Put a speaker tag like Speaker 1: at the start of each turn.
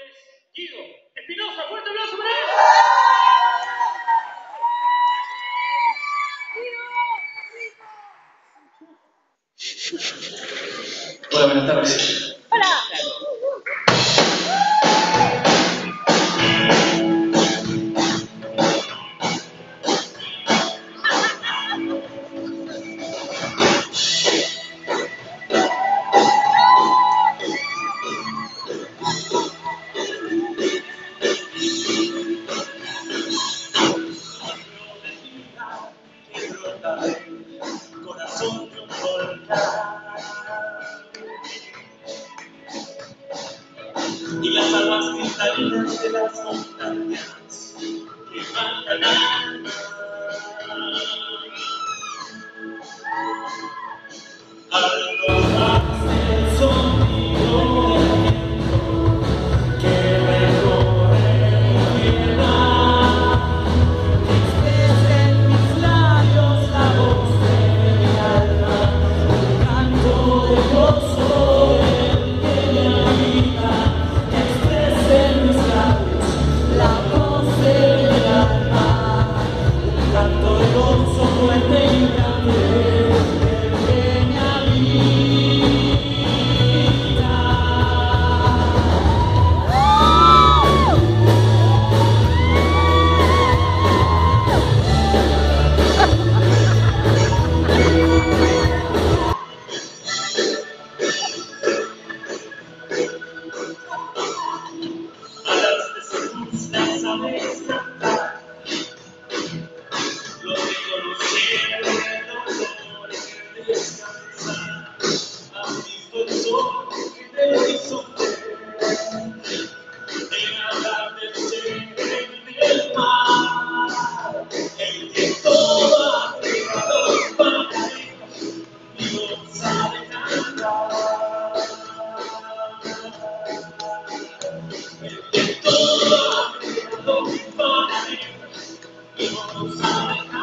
Speaker 1: Guido Espinosa, fuerte aplauso para él.
Speaker 2: Hola, buenas tardes.
Speaker 3: Hola.
Speaker 1: Corazón de un volcán y las aguas cristalinas de las montañas que bajan al mar. Algo más del sonido del viento que recorre mi piedad, expresa en mis labios la voz de mi alma, un canto de gozo del que me habita, expresa en mis labios la voz de mi alma, un canto de gozo fuerte y grande. A las descubiertas sabes cantar, lo que conocieron el dolor y descansar. Has visto el sol en el horizonte, en hablar del ser en el mar, el que todo ha creado para él, Dios sabe cantar. El que todo ha creado para él, Dios sabe cantar.